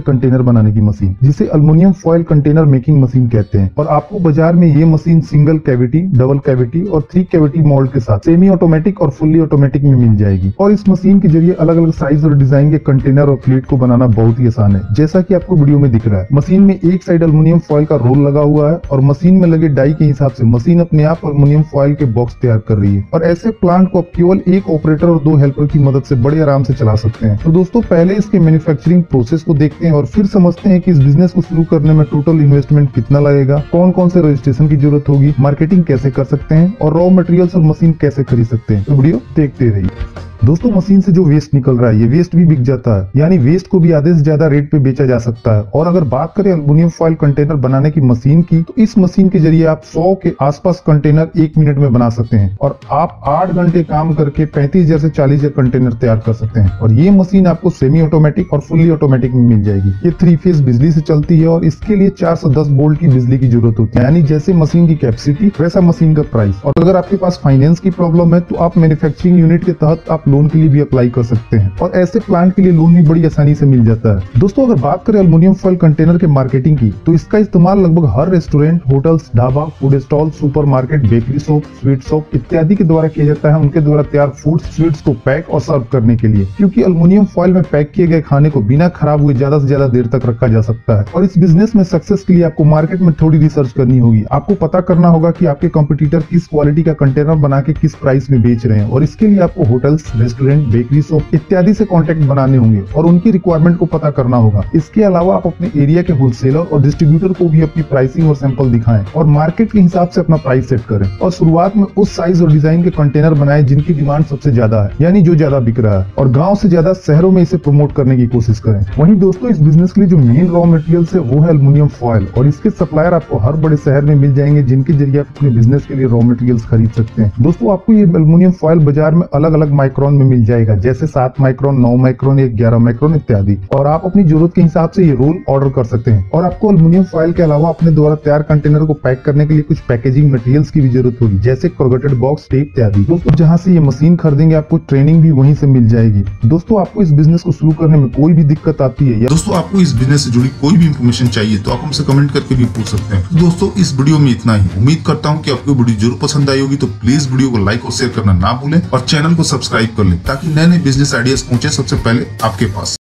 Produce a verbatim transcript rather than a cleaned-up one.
Container बनाने की machine, जिसे aluminium foil container making machine कहते हैं। और आपको बाजार में ये machine single cavity, double cavity और थ्री कैविटी मोल्ड के साथ सेमी ऑटोमेटिक और फुल्ली ऑटोमेटिक में मिल जाएगी। और इस मशीन के जरिए अलग अलग साइज और डिजाइन के कंटेनर और प्लेट को बनाना बहुत ही आसान है, जैसा कि आपको वीडियो में दिख रहा है। मशीन में एक साइड अल्युमिनियम फॉयल का रोल लगा हुआ है और मशीन में लगे डाई के हिसाब से मशीन अपने आप अल्युमिनियम फॉयल के बॉक्स तैयार कर रही है। और ऐसे प्लांट को आप केवल एक ऑपरेटर और दो हेल्पर की मदद से बड़े आराम से चला सकते हैं। तो दोस्तों, पहले इसके मैन्युफैक्चरिंग प्रोसेस को देखते हैं और फिर समझते हैं कि इस बिजनेस को शुरू करने में टोटल इन्वेस्टमेंट कितना लगेगा, कौन कौन से रजिस्ट्रेशन की जरूरत होगी, मार्केटिंग कैसे कर सकते हैं और रॉ मटेरियल्स और मशीन कैसे खरीद सकते हैं। तो वीडियो देखते रहिए। दोस्तों, मशीन से जो वेस्ट निकल रहा है ये वेस्ट भी बिक जाता है, यानी वेस्ट को भी आधे से ज्यादा रेट पे बेचा जा सकता है। और अगर बात करें अल्युमिनियम फॉयल कंटेनर बनाने की मशीन की, तो इस मशीन के जरिए आप सौ के आसपास कंटेनर एक मिनट में बना सकते हैं और आप आठ घंटे काम करके पैंतीस हजार से चालीस हजार कंटेनर तैयार कर सकते हैं। और ये मशीन आपको सेमी ऑटोमेटिक और फुल्ली ऑटोमेटिक में मिल जाएगी। ये थ्री फेज बिजली से चलती है और इसके लिए चार सौ दस वोल्ट की बिजली की जरूरत होती है, यानी जैसे मशीन की कैपेसिटी वैसा मशीन का प्राइस। और अगर आपके पास फाइनेंस की प्रॉब्लम है तो आप मैन्युफैक्चरिंग यूनिट के तहत आप लोन के लिए भी अप्लाई कर सकते हैं और ऐसे प्लांट के लिए लोन भी बड़ी आसानी से मिल जाता है। दोस्तों, अगर बात करें अल्युमिनियम फॉयल कंटेनर के मार्केटिंग की, तो इसका इस्तेमाल लगभग हर restaurant, hotels, dhaba, food stall, supermarket, bakery shop, sweet shop इत्यादि के द्वारा किया जाता है, उनके द्वारा तैयार फूड स्वीट्स को पैक और सर्व करने के लिए। क्योंकि अल्युमिनियम फॉयल में पैक किए गए खाने को बिना खराब हुए ज्यादा से ज्यादा देर तक रखा जा सकता है। और इस बिजनेस में सक्सेस के लिए आपको मार्केट में थोड़ी रिसर्च करनी होगी। आपको पता करना होगा कि आपके कंपटीटर किस क्वालिटी का कंटेनर बना के किस प्राइस में बेच रहे हैं। और इसके लिए आपको होटल्स, रेस्टोरेंट, बेकरी शॉप इत्यादि से कांटेक्ट बनाने होंगे और उनकी रिक्वायरमेंट को पता करना होगा। इसके अलावा आप अपने एरिया के होलसेलर और डिस्ट्रीब्यूटर को भी अपनी प्राइसिंग और सैंपल दिखाएं और मार्केट के हिसाब से अपना प्राइस सेट करें। और शुरुआत में उस साइज और डिजाइन के कंटेनर बनाएं जिनकी डिमांड सबसे ज्यादा है, यानी जो ज्यादा बिक रहा है। और गाँव से ज्यादा शहरों में इसे प्रमोट करने की कोशिश करें। वहीं दोस्तों, इस बिजनेस के लिए जो मेन रॉ मटेरियल है वो है अल्युमिनियम फॉयल, और इसके सप्लायर आपको हर बड़े शहर में मिल जाएंगे, जिनके जरिए आप अपने बिजनेस के लिए रॉ मटेरियल्स खरीद सकते हैं। दोस्तों, आपको ये अल्युमिनियम फॉयल बाजार में अलग अलग माइक्रोन में मिल जाएगा, जैसे सात माइक्रोन, नौ माइक्रोन, ग्यारह माइक्रोन इत्यादि। और आप अपनी जरूरत के हिसाब से ये रोल ऑर्डर कर सकते हैं। और आपको अल्युमिनियम फॉयल के अलावा अपने द्वारा तैयार कंटेनर को पैक करने के लिए कुछ पैकेजिंग मटेरियल्स की भी जरूरत होगी, जैसे कोरुगेटेड बॉक्स, टेप इत्यादि। दोस्तों, जहां से ये मशीन खरीदेंगे आपको ट्रेनिंग भी वहीं से मिल जाएगी। दोस्तों, आपको इस बिजनेस को शुरू करने में कोई भी दिक्कत आती है या दोस्तों आपको इस बिजनेस से जुड़ी कोई भी इंफॉर्मेशन चाहिए तो आप हमसे कमेंट करके भी पूछ सकते हैं। दोस्तों, इस वीडियो में इतना ही। उम्मीद करता हूँ कि आपको वीडियो जरूर पसंद आई होगी, तो प्लीज वीडियो को लाइक और शेयर करना ना भूलें और चैनल को सब्सक्राइब कर लें, ताकि नए नए बिजनेस आइडियाज पहुंचे सबसे पहले आपके पास।